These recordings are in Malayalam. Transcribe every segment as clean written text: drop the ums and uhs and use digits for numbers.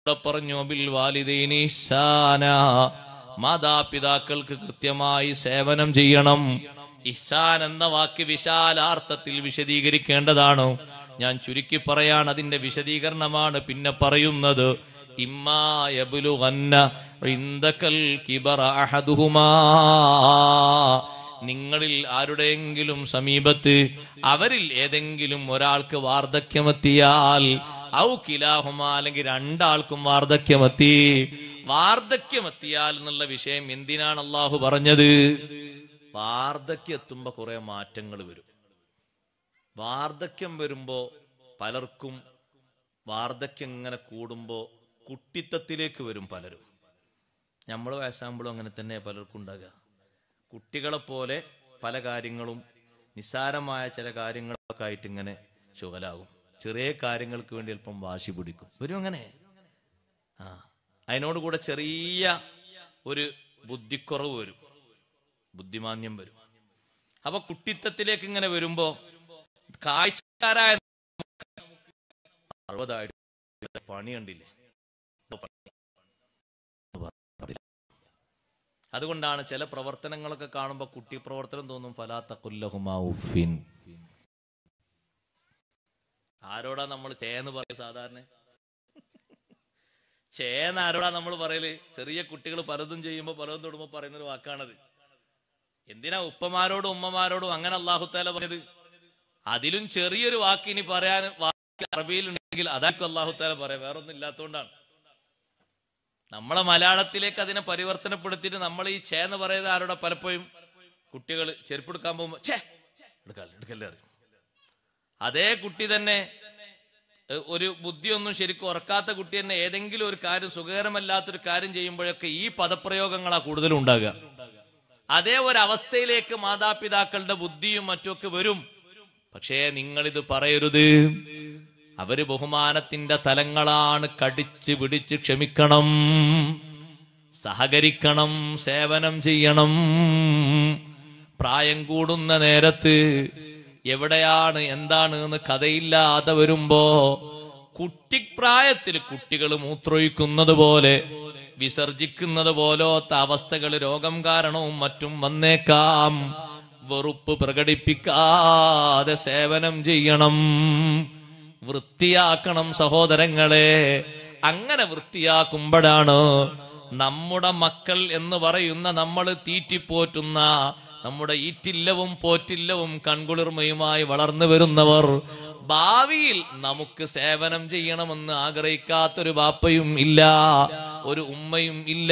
പറഞ്ഞു ബിൽ വാലിദൈനി ഇഹ്സാന, മാതാപിതാക്കൾക്ക് കൃത്യമായി സേവനം ചെയ്യണം. ഇഹ്സാൻ എന്ന വാക്ക് വിശാലാർത്ഥത്തിൽ വിശദീകരിക്കേണ്ടതാണ്. ഞാൻ ചുരുക്കി പറയാൻ അതിന്റെ വിശദീകരണമാണ് പിന്നെ പറയുന്നത്. ഇമ്മാ യബ്ലുഗന്ന ഇൻദകൽ കിബറ അഹദുഹുമാ, നിങ്ങളിൽ ആരുടെയെങ്കിലും സമീപത്ത് അവരിൽ ഏതെങ്കിലും ഒരാൾക്ക് വാർദ്ധക്യമെത്തിയാൽ, ഔ കിലാഹുമാ, അല്ലെങ്കിൽ രണ്ടാൾക്കും വാർദ്ധക്യമെത്തിയാൽ എന്നുള്ള വിഷയം എന്തിനാണ് അള്ളാഹു പറഞ്ഞത്? വാർദ്ധക്യം എത്തുമ്പോ കുറെ മാറ്റങ്ങൾ വരും. വാർദ്ധക്യം വരുമ്പോ പലർക്കും വാർദ്ധക്യം ഇങ്ങനെ കൂടുമ്പോ കുട്ടിത്തത്തിലേക്ക് വരും പലരും. നമ്മൾ വയസ്സാകുമ്പോഴും അങ്ങനെ തന്നെ പലർക്കും ഉണ്ടാകുക. കുട്ടികളെ പോലെ പല കാര്യങ്ങളും, നിസ്സാരമായ ചില കാര്യങ്ങളൊക്കെ ആയിട്ട് ഇങ്ങനെ ചുവലാകും. ചെറിയ കാര്യങ്ങൾക്ക് വേണ്ടി അല്പം വാശി പിടിക്കും, വരും അങ്ങനെ. അതിനോട് കൂടെ ചെറിയ ഒരു ബുദ്ധിക്കുറവ് വരും, ബുദ്ധിമാന്യം വരും. അപ്പൊ കുട്ടിത്തത്തിലേക്ക് ഇങ്ങനെ വരുമ്പോ കാഴ്ചക്കാരായ 60 പണി കണ്ടില്ലേ. അതുകൊണ്ടാണ് ചില പ്രവർത്തനങ്ങളൊക്കെ കാണുമ്പോ കുട്ടി പ്രവർത്തനം തോന്നും. ഫലാ തഖുല്ലഹുമാ ഉഫിൻ. ആരോടാ നമ്മൾ ചേന്ന് പറയും? സാധാരണ ചേന്ന് ആരോടാ നമ്മൾ പറയല്? ചെറിയ കുട്ടികൾ പലതും ചെയ്യുമ്പോ പലതും തൊടുമ്പോ പറയുന്നൊരു വാക്കാണത്. എന്തിനാ ഉപ്പമാരോടും ഉമ്മമാരോടും അങ്ങനെ അല്ലാഹു തആല പറഞ്ഞത്? അതിലും ചെറിയൊരു വാക്കിനി പറയാൻ അറബിയിൽ ഉണ്ടെങ്കിൽ അതായിരിക്കും അല്ലാഹു തആല പറയാം, വേറൊന്നും ഇല്ലാത്തതുകൊണ്ടാണ്. നമ്മളെ മലയാളത്തിലേക്ക് അതിനെ പരിവർത്തനപ്പെടുത്തിയിട്ട് നമ്മൾ ഈ ചേന്ന് പറയുന്നത് ആരോടാ? പലപ്പോഴും കുട്ടികൾ ചെരുപ്പെടുക്കാൻ പോകുമ്പോ എടുക്കല്ലേ അറിയും. അതേ കുട്ടി തന്നെ, ഒരു ബുദ്ധിയൊന്നും ശരിക്കും ഉറക്കാത്ത കുട്ടി തന്നെ ഏതെങ്കിലും ഒരു കാര്യം, സുഖകരമല്ലാത്തൊരു കാര്യം ചെയ്യുമ്പോഴൊക്കെ ഈ പദപ്രയോഗങ്ങളാ കൂടുതലും ഉണ്ടാകുക. അതേ ഒരവസ്ഥയിലേക്ക് മാതാപിതാക്കളുടെ ബുദ്ധിയും മറ്റുമൊക്കെ വരും. പക്ഷേ നിങ്ങളിത് പറയരുത്. അവര് ബഹുമാനത്തിന്റെ തലങ്ങളാണ്. കടിച്ച് പിടിച്ച് ക്ഷമിക്കണം, സഹകരിക്കണം, സേവനം ചെയ്യണം. പ്രായം കൂടുന്ന നേരത്ത് എവിടെയാണ് എന്താണ് എന്ന് കഥയില്ലാതെ വരുമ്പോ, കുട്ടിപ്രായത്തിൽ കുട്ടികൾ മൂത്രൊഴിക്കുന്നത് പോലെ, വിസർജിക്കുന്നത് പോലത്തെ അവസ്ഥകൾ രോഗം കാരണവും മറ്റും വന്നേക്കാം. വെറുപ്പ് പ്രകടിപ്പിക്കാതെ സേവനം ചെയ്യണം, വൃത്തിയാക്കണം സഹോദരങ്ങളെ. അങ്ങനെ വൃത്തിയാക്കുമ്പോഴാണ് നമ്മുടെ മക്കൾ എന്ന് പറയുന്ന നമ്മൾ തീറ്റിപ്പോറ്റുന്ന, നമ്മുടെ ഈറ്റില്ലവും പോറ്റില്ലവും കൺകുളിർമയുമായി വളർന്നു വരുന്നവർ, ഭാവിയിൽ നമുക്ക് സേവനം ചെയ്യണമെന്ന് ആഗ്രഹിക്കാത്തൊരു ബാപ്പയും ഇല്ല, ഒരു ഉമ്മയും ഇല്ല.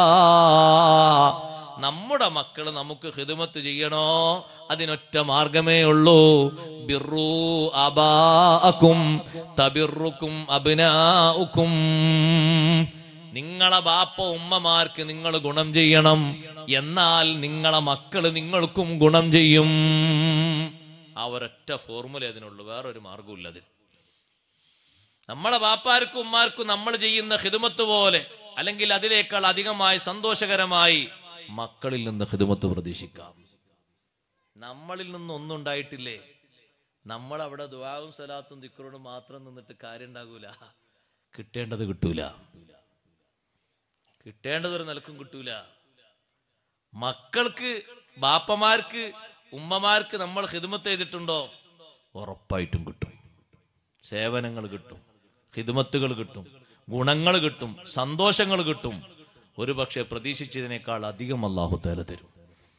നമ്മുടെ മക്കൾ നമുക്ക് ഖിദ്മത്ത് ചെയ്യണോ? അതിനൊറ്റ മാർഗമേ ഉള്ളൂ. ബിർറു അബാഅക്കും തബിറുക്കും അബ്നാഉക്കും. നിങ്ങളെ ബാപ്പ ഉമ്മമാർക്ക് നിങ്ങൾ ഗുണം ചെയ്യണം, എന്നാൽ നിങ്ങളെ മക്കള് നിങ്ങൾക്കും ഗുണം ചെയ്യും. ആ ഒരൊറ്റ ഫോർമുല അതിനുള്ളൂ, വേറൊരു മാർഗമില്ല അതിന്. നമ്മളെ ബാപ്പാർക്കും ഉമ്മാർക്കും നമ്മൾ ചെയ്യുന്ന ഖിദ്മത്ത് പോലെ, അല്ലെങ്കിൽ അതിനേക്കാൾ അധികമായി സന്തോഷകരമായി മക്കളിൽ നിന്ന് ഖിദ്മത്ത് പ്രതീക്ഷിക്കാം. നമ്മളിൽ നിന്നും ഒന്നും ഉണ്ടായിട്ടില്ലേ? നമ്മൾ അവിടെ ദുആവും സലാത്തും ദിക്റും മാത്രം നിന്നിട്ട് കാര്യം ഉണ്ടാകൂല. കിട്ടേണ്ടത് കിട്ടൂല, കിട്ടേണ്ടതൊരു നിലക്കും കിട്ടൂല. മക്കൾക്ക്, ബാപ്പമാർക്ക്, ഉമ്മമാർക്ക് നമ്മൾ ഖിദ്മത്ത് ചെയ്തിട്ടുണ്ടോ? ഉറപ്പായിട്ടും കിട്ടും. സേവനങ്ങൾ കിട്ടും, ഖിദ്മത്തുകൾ കിട്ടും, ഗുണങ്ങൾ കിട്ടും, സന്തോഷങ്ങൾ കിട്ടും. ഒരു പക്ഷെ പ്രതീക്ഷിച്ചതിനേക്കാൾ അധികം അല്ലാഹു തആല തരും.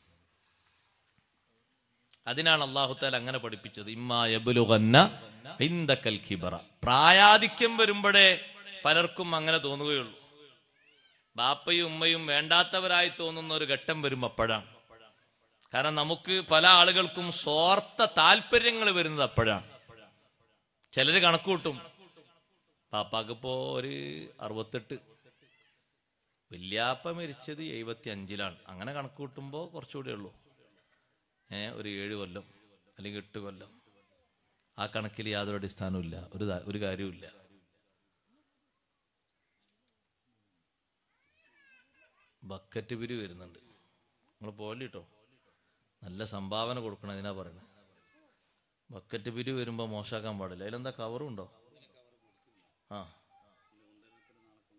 അതിനാണ് അല്ലാഹു തആല അങ്ങനെ പഠിപ്പിച്ചത്. ഇമ്മാ യബ്ലുഗന്ന ഇൻദകൽ കിബറ. പ്രായാധിക്യം വരുമ്പോഴേ പലർക്കും അങ്ങനെ തോന്നുകയുള്ളൂ. ബാപ്പയും ഉമ്മയും വേണ്ടാത്തവരായി തോന്നുന്ന ഒരു ഘട്ടം വരുമ്പോൾ അപ്പോഴാണ്. കാരണം നമുക്ക് പല ആളുകൾക്കും സ്വാർത്ഥ താല്പര്യങ്ങൾ വരുന്നത് അപ്പോഴാണ്. ചിലര് കണക്ക് കൂട്ടും, പാപ്പാക്കിപ്പോ ഒരു 68, വല്യാപ്പ മരിച്ചത് 75-ലാണ്. അങ്ങനെ കണക്ക് കൂട്ടുമ്പോ കുറച്ചുകൂടെ ഉള്ളൂ, ഒരു 7 കൊല്ലം അല്ലെങ്കിൽ 8 കൊല്ലം. ആ കണക്കിൽ യാതൊരു അടിസ്ഥാനവും ഇല്ല, ഒരു കാര്യവും ഇല്ല. ബക്കറ്റ് പിരി വരുന്നുണ്ട്, നിങ്ങൾ പോലെ കേട്ടോ, നല്ല സംഭാവന കൊടുക്കണം. അതിനാ പറയുന്നത്. ബക്കറ്റ് പിരി വരുമ്പോ മോശമാക്കാൻ പാടില്ല. അതിലെന്താ കവറുണ്ടോ? ആ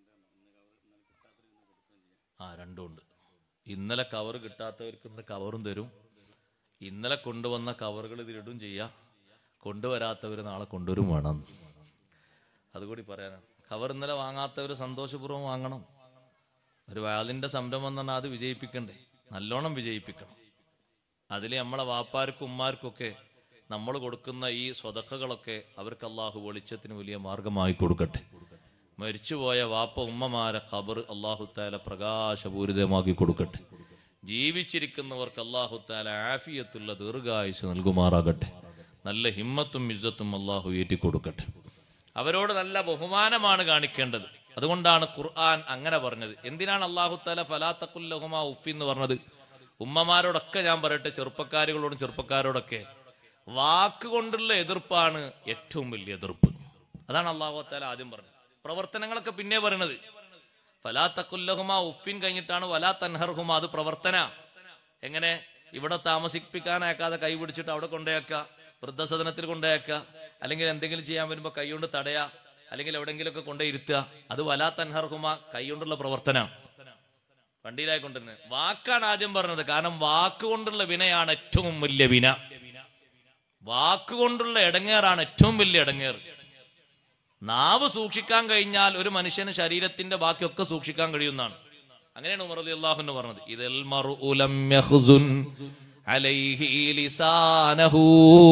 രണ്ടുമുണ്ട്. ഇന്നലെ കവർ കിട്ടാത്തവർക്ക് ഇന്ന് കവറും തരും. ഇന്നലെ കൊണ്ടുവന്ന കവറുകൾ ഇതിലിടും ചെയ്യാം. കൊണ്ടുവരാത്തവർ നാളെ കൊണ്ടുവരും വേണം. അതുകൂടി പറയാനാണ്. കവർ ഇന്നലെ വാങ്ങാത്തവർ സന്തോഷപൂർവ്വം വാങ്ങണം. ഒരു വാതിൻ്റെ സംരംഭം എന്ന് പറഞ്ഞാൽ അത് വിജയിപ്പിക്കണ്ടേ, നല്ലോണം വിജയിപ്പിക്കണം. അതിൽ നമ്മളെ വാപ്പാർക്കും ഉമ്മാർക്കൊക്കെ നമ്മൾ കൊടുക്കുന്ന ഈ സ്വതക്കകളൊക്കെ അവർക്ക് അള്ളാഹു വെളിച്ചത്തിന് വലിയ മാർഗമായി കൊടുക്കട്ടെ. മരിച്ചുപോയ വാപ്പ ഉമ്മമാരെ ഖബർ അള്ളാഹു തആല പ്രകാശപൂരിതമാക്കി കൊടുക്കട്ടെ. ജീവിച്ചിരിക്കുന്നവർക്ക് അള്ളാഹു തആല ആഫിയത്തുള്ള ദീർഘായുസ് നൽകുമാറാകട്ടെ. നല്ല ഹിമ്മത്തും ഇസ്സത്തും അള്ളാഹു ഏറ്റിക്കൊടുക്കട്ടെ. അവരോട് നല്ല ബഹുമാനമാണ് കാണിക്കേണ്ടത്. അതുകൊണ്ടാണ് ഖുർആൻ അങ്ങനെ പറഞ്ഞത്. എന്തിനാണ് അള്ളാഹു തആല ഫലാ തഖുൽ ലഹുമാ ഉഫ് എന്ന് പറഞ്ഞത്? ഉമ്മമാരോടൊക്കെ ഞാൻ പറയട്ടെ, ചെറുപ്പക്കാരികളോടും ചെറുപ്പക്കാരോടൊക്കെ, വാക്കുകൊണ്ടുള്ള എതിർപ്പാണ് ഏറ്റവും വലിയ എതിർപ്പ്. അതാണ് അള്ളാഹു തആല ആദ്യം പറഞ്ഞത്. പ്രവർത്തനങ്ങളൊക്കെ പിന്നെ പറയണത്. ഫലാ തഖുൽ ലഹുമാ ഉഫിൻ കഴിഞ്ഞിട്ടാണ് വലാ തൻഹർഹുമാ. അത് പ്രവർത്തന. എങ്ങനെ? ഇവിടെ താമസിപ്പിക്കാനയക്കാതെ കൈ പിടിച്ചിട്ട് അവിടെ കൊണ്ടുപോയേക്കുക, വൃദ്ധസദനത്തിൽ കൊണ്ടുപോയേക്കുക, അല്ലെങ്കിൽ എന്തെങ്കിലും ചെയ്യാൻ വരുമ്പോൾ കൈ കൊണ്ട് തടയാ, അല്ലെങ്കിൽ എവിടെയെങ്കിലുമൊക്കെ കൊണ്ടുപോയിരുത്തുക. അത് വലാ തൻഹർഹുമാ, കൈ കൊണ്ടുള്ള പ്രവർത്തന. വണ്ടിയിലായിക്കൊണ്ടിരുന്നത് വാക്കാണ് ആദ്യം പറഞ്ഞത്. കാരണം വാക്കുകൊണ്ടുള്ള വിനയാണ് ഏറ്റവും വലിയ വിന. വാക്കുകൊണ്ടുള്ള ഇടങ്ങേറാണ് ഏറ്റവും വലിയ ഇടങ്ങേറ്. നാവ് സൂക്ഷിക്കാൻ കഴിഞ്ഞാൽ ഒരു മനുഷ്യന് ശരീരത്തിന്റെ ബാക്കിയൊക്കെ സൂക്ഷിക്കാൻ കഴിയുന്നതാണ്. അങ്ങനെയാണ് ഉമർ റളിയല്ലാഹു അൻഹു പറഞ്ഞത്. ഇദൽ മർഉ ലം യഖ്സുൻ അലൈഹി ലിസാനഹു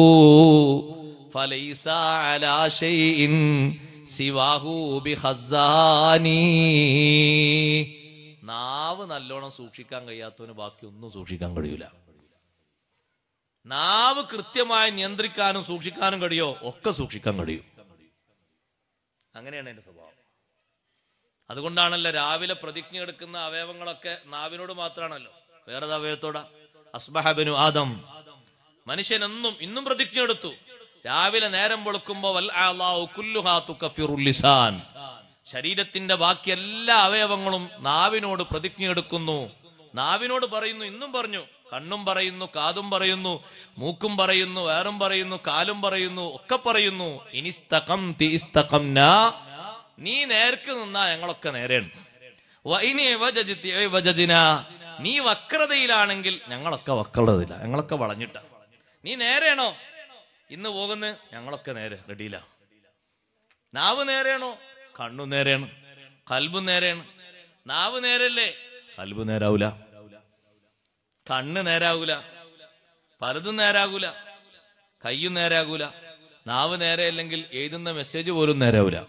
ഫലൈസ അലാ ശൈഇൻ സിവാഹു ബിഖസാനി. നാവ് നല്ലോണം സൂക്ഷിക്കാൻ കഴിയാത്തവന് ബാക്കി ഒന്നും സൂക്ഷിക്കാൻ കഴിയൂല. നാവ് കൃത്യമായി നിയന്ത്രിക്കാനും സൂക്ഷിക്കാനും കഴിയോ? ഒക്കെ സൂക്ഷിക്കാൻ കഴിയും. അങ്ങനെയാണ് എന്റെ സ്വഭാവം. അതുകൊണ്ടാണല്ലോ രാവിലെ പ്രതിജ്ഞ എടുക്കുന്ന അവയവങ്ങളൊക്കെ നാവിനോട് മാത്രമാണല്ലോ, വേറെ അവയവത്തോടാ? അസ്ബഹ ബനു ആദം, മനുഷ്യൻ ഇന്നും പ്രതിജ്ഞ എടുത്തു. രാവിലെ നേരം വെളുക്കുമ്പോ വൽ അഅ്ളാഉ കുല്ലുഹാ തുകഫിറുൽ ലിസാൻ, ശരീരത്തിന്റെ ബാക്കി എല്ലാ അവയവങ്ങളും നാവിനോട് പ്രതിജ്ഞ എടുക്കുന്നു. നാവിനോട് പറയുന്നു, ഇന്നും പറഞ്ഞു. കണ്ണും പറയുന്നു, കാതും പറയുന്നു, മൂക്കും പറയുന്നു, വേറും പറയുന്നു, കാലും പറയുന്നു, ഒക്കെ പറയുന്നു. ഇനിസ്തഖംതി ഇസ്തഖംനാ, നീ നേർക്ക് നിന്നാ ഞങ്ങളൊക്കെ നേരെയാണ്. വഇനി വജജ്തി വജജ്നാ, നീ വക്രതയിലാണെങ്കിൽ ഞങ്ങളൊക്കെ വക്രതയില്ല, ഞങ്ങളൊക്കെ വളഞ്ഞിട്ടാ. നീ നേരെയാണോ ഇന്ന് പോകുന്നത്? ഞങ്ങളൊക്കെ നേരെ റെഡിയില്ല. നാവ് നേരെയാണോ? കണ്ണു നേരെയാണ്, കൽബും നേരെയാണ്. നാവ് നേരല്ലേ? കൽബ് നേരാവൂല, കണ്ണ് നേരാകൂല, പലതും നേരാകൂല, കയ്യും നേരാകൂല. നാവ് നേരെയല്ലെങ്കിൽ എഴുതുന്ന മെസ്സേജ് പോലും നേരാവൂല.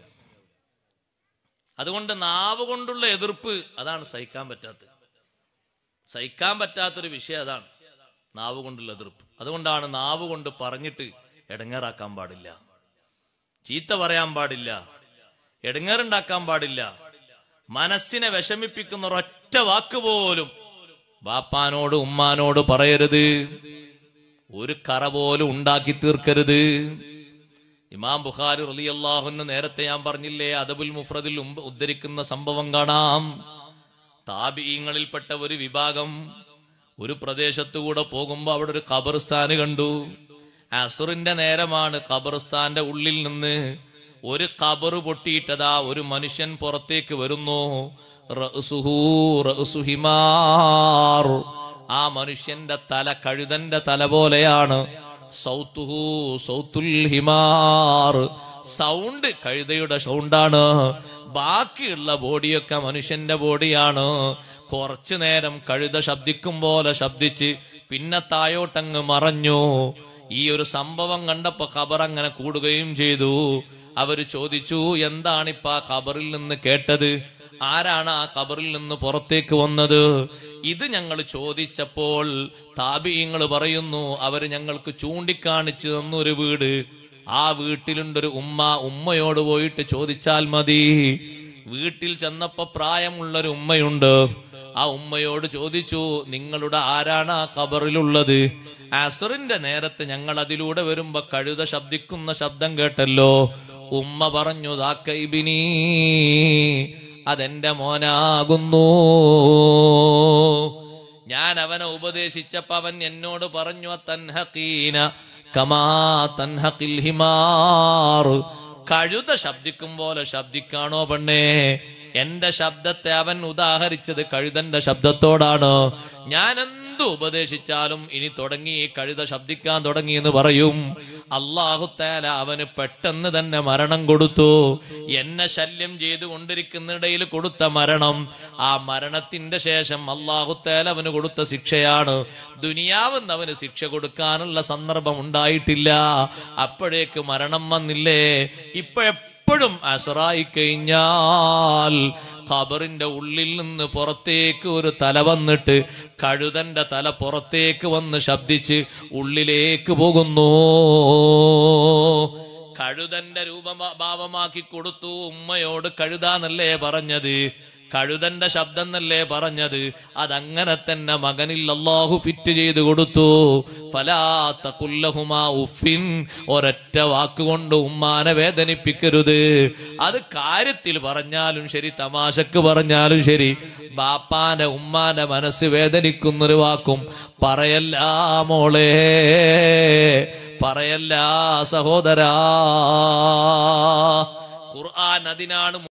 അതുകൊണ്ട് നാവ് കൊണ്ടുള്ള എതിർപ്പ് അതാണ് സഹിക്കാൻ പറ്റാത്തൊരു വിഷയം. അതാണ് നാവ് കൊണ്ടുള്ള എതിർപ്പ്. അതുകൊണ്ടാണ് നാവ് കൊണ്ട് പറഞ്ഞിട്ട് ഇടങ്ങേറാക്കാൻ പാടില്ല, ചീത്ത പറയാൻ പാടില്ല, ഇടങ്ങേറുണ്ടാക്കാൻ പാടില്ല. മനസ്സിനെ വിഷമിപ്പിക്കുന്ന ഒരൊറ്റ വാക്ക് പോലും ബാപ്പാനോട് ഉമ്മാനോട് പറയരുത്. ഒരു കറ പോലും ഉണ്ടാക്കി തീർക്കരുത്. ഇമാം ബുഖാരി റളിയല്ലാഹു അൻഹു നേരത്തെ ഞാൻ പറഞ്ഞില്ലേ, അദബുൽ മുഫ്രദിൽ ഉദ്ധരിക്കുന്ന സംഭവം കാണാം. താബിഈങ്ങളിൽപ്പെട്ട ഒരു വിഭാഗം ഒരു പ്രദേശത്തുകൂടെ പോകുമ്പോ അവിടെ ഒരു ഖബർസ്ഥാന് കണ്ടു. അസ്റിന്റെ നേരമാണ്. ഖബർസ്ഥാന്റെ ഉള്ളിൽ നിന്ന് ഒരു ഖബർ പൊട്ടിയിട്ടതാ ഒരു മനുഷ്യൻ പുറത്തേക്ക് വരുന്നു. റഅ്സുഹു റഅ്സു ഹിമാർ, ആ മനുഷ്യന്റെ തല കഴുതന്റെ തല പോലെയാണ്. സൗത്തുഹു സൗത്തുൽ ഹിമാർ, സൗണ്ട് കഴുതയുടെ സൗണ്ടാണ്. ബാക്കിയുള്ള ബോഡിയൊക്കെ മനുഷ്യന്റെ ബോഡിയാണ്. കുറച്ചു നേരം കഴുത ശബ്ദിക്കും പോലെ ശബ്ദിച്ച് പിന്നെ തായോട്ടങ്ങ് മറഞ്ഞു. ഈ ഒരു സംഭവം കണ്ടപ്പോ ഖബർ അങ്ങനെ കൂടുകയും ചെയ്തു. അവര് ചോദിച്ചു, എന്താണിപ്പ ആ ഖബറിൽ നിന്ന് കേട്ടത്? ആരാണ് ആ ഖബറിൽ നിന്ന് പുറത്തേക്ക് വന്നത്? ഇത് ഞങ്ങൾ ചോദിച്ചപ്പോൾ താബിഈങ്ങൾ പറയുന്നു, അവര് ഞങ്ങൾക്ക് ചൂണ്ടിക്കാണിച്ചു തന്നൊരു വീട്. ആ വീട്ടിലുണ്ടൊരു ഉമ്മയോട് പോയിട്ട് ചോദിച്ചാൽ മതി. വീട്ടിൽ ചെന്നപ്പോ പ്രായമുള്ളൊരു ഉമ്മയുണ്ട്. ആ ഉമ്മയോട് ചോദിച്ചു, നിങ്ങളുടെ ആരാണ് ആ ഖബറിലുള്ളത്? അസ്റിന്റെ നേരത്ത് ഞങ്ങൾ അതിലൂടെ വരുമ്പോ കഴുത ശബ്ദിക്കുന്ന ശബ്ദം കേട്ടല്ലോ. ഉമ്മ പറഞ്ഞു, ദാക ഇബ്നീ, അതെന്റെ മോനാകുന്നു. ഞാൻ അവനെ ഉപദേശിച്ചപ്പോ അവൻ എന്നോട് പറഞ്ഞു, തൻഹഖീന കമാ തൻഹഖിൽ ഹിമാർ, കഴുത ശബ്ദിക്കും പോലെ ശബ്ദിക്കാണോ പെണ്ണേ? എന്റെ ശബ്ദത്തെ അവൻ ഉദാഹരിച്ചത് കഴുതന്റെ ശബ്ദത്തോടാണ്. ഞാൻ എന്ത് ഉപദേശിച്ചാലും ഇനി തുടങ്ങി കഴുത ശബ്ദിക്കാൻ തുടങ്ങി എന്ന് പറയും. അല്ലാഹു തആല അവന് പെട്ടെന്ന് തന്നെ മരണം കൊടുത്തു. എന്നെ ശല്യം ചെയ്തുകൊണ്ടിരിക്കുന്നിടയിൽ കൊടുത്ത മരണം, ആ മരണത്തിന്റെ ശേഷം അല്ലാഹു തആല അവന് കൊടുത്ത ശിക്ഷയാണ്. ദുനിയാവെന്ന് അവന് ശിക്ഷ കൊടുക്കാനുള്ള സന്ദർഭം ഉണ്ടായിട്ടില്ല. അപ്പോഴേക്ക് മരണം വന്നില്ലേ. ഇപ്പോഴും അസ്റായി കഴിഞ്ഞാൽ ഖബറിന്റെ ഉള്ളിൽ നിന്ന് പുറത്തേക്ക് ഒരു തല വന്നിട്ട് കഴുതന്റെ തല പുറത്തേക്ക് വന്ന് ശബ്ദിച്ച് ഉള്ളിലേക്ക് പോകുന്നു. കഴുതന്റെ രൂപഭാവമാക്കി കൊടുത്തു. ഉമ്മയോട് കഴുതാന്നല്ലേ പറഞ്ഞത്, കഴുതന്റെ ശബ്ദം എന്നല്ലേ പറഞ്ഞത്. അതങ്ങനെ തന്നെ മകനിൽ അല്ലാഹു ഫിറ്റ് ചെയ്ത് കൊടുത്തു. ഫലാ തഖുൽ ലഹുമാ ഉഫിൻ, ഒരൊറ്റ വാക്കുകൊണ്ട് ഉമ്മാനെ വേദനിപ്പിക്കരുത്. അത് കാര്യത്തിൽ പറഞ്ഞാലും ശരി, തമാശക്ക് പറഞ്ഞാലും ശരി, ബാപ്പാന്റെ ഉമ്മാന്റെ മനസ്സ് വേദനിക്കുന്നൊരു വാക്കും പറയല്ല മോളെ, പറയല്ല സഹോദരാ. ഖുർആൻ അതിനാണ്